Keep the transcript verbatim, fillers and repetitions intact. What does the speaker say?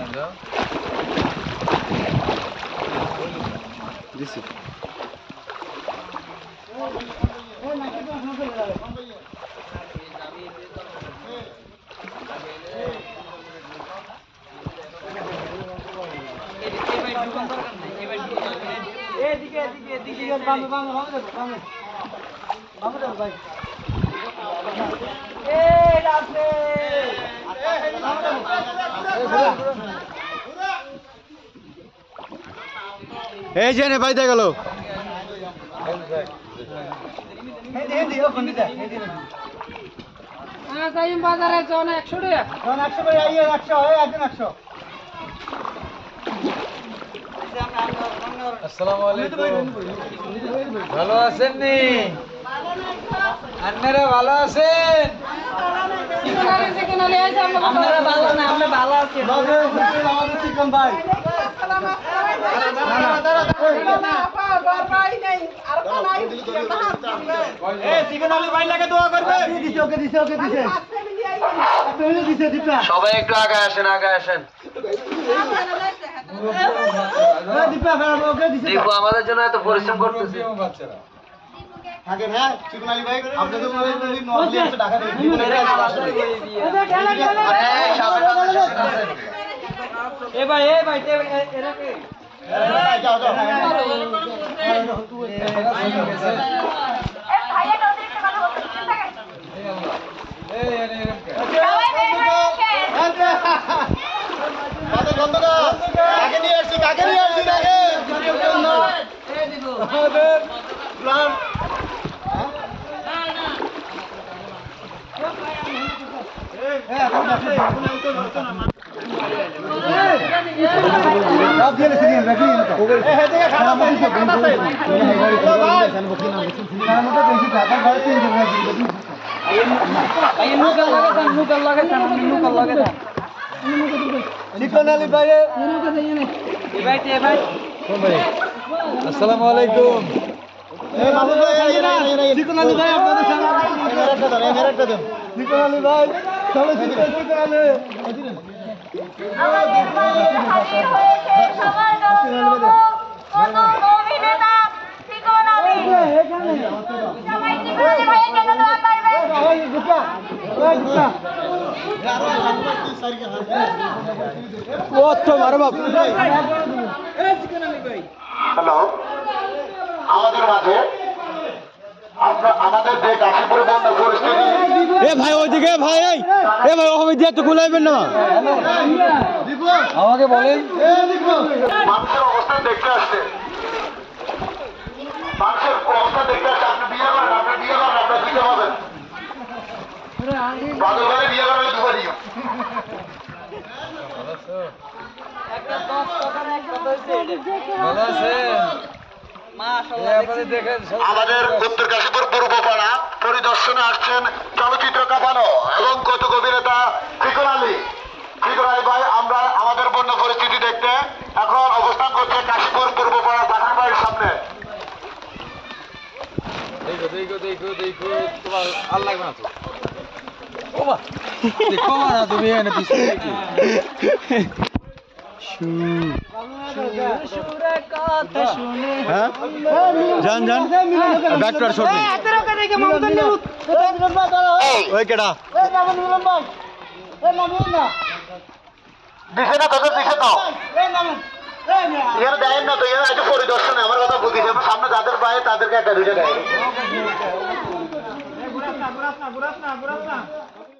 দিছি এদিকে এদিকে এদিকে বামে বামে বামে দেখো বামে বামে দেখো ভাই এই রাতে এই যে নে বাইতে গেল এই দে দিও কোনি দে এই দিও হ্যাঁ তাইম বাজারে জন একশো টাকা জন একশো ভাই আইয়ে একশো হয় একজন একশো আসসালামু আলাইকুম ভালো আছেন নি আপনারা ভালো আছেন আপনারা ভালো না আমরা ভালো আছি আমাদের চিকন ভাই সবাই একটু আগে আসেন আগে আসেন দেখো আমাদের জন্য এত পরিশ্রম করতেছে আগে হ্যাঁ চিকন আলী ভাই আপনাদের নয় একশো টাকা এ ভাই এ ভাই এরা কে যাও যাও কাকে নিয়ে আসছি কাকে নিয়ে আসছি কাকে আসসালামু আলাইকুম চিকন আলী ভাই আপনাদের চিকন আলী ভাই চলো চিকন আলী হ্যালো আমাদের মাঝে আমাদের যে কাশীপুরে বন্যা পরিস্থিতি এ ভাই ওইদিকে ভাই এই এ ভাই ওভাবে দিয়ে একটু গুলাইবেন না আমাকে বলেন মানুষের অবস্থা দেখতে আসছে মানুষের অবস্থা দেখতে আসছে আপনি বিয়ে করেন আপনি বিয়ে করেন আপনার দিতে পাবেন বাদল ঘরে বিয়ে করেন দুবার দিও ভালো আছেন আমাদের উত্তর কাশীপুর পূর্বপাড়া পরিদর্শনে আসছেন চলচ্চিত্র কাঁপানো এবং কৌতুক অভিনেতা চিকন আলী চিকন আলী ভাই আমরা আমাদের বন্য পরিস্থিতি দেখতে এখন অবস্থান করছে কাশীপুর পূর্বপাড়া পাঠান বাড়ির সামনে দেখো দেখো দেখো দেখো তোমার আর লাগবে না তো ওমা দেখো না তুমি এনে পিছনে দেখি হ্যাঁ যান যান ব্যাকটার শট নেই ওই কেডা দিছে না তোদের দিছে তো এর দেয় না তো এর একটু পরিদর্শনে আমার কথা বুঝিস সামনে যাদের পায় তাদেরকে একটা দুইটা দেয়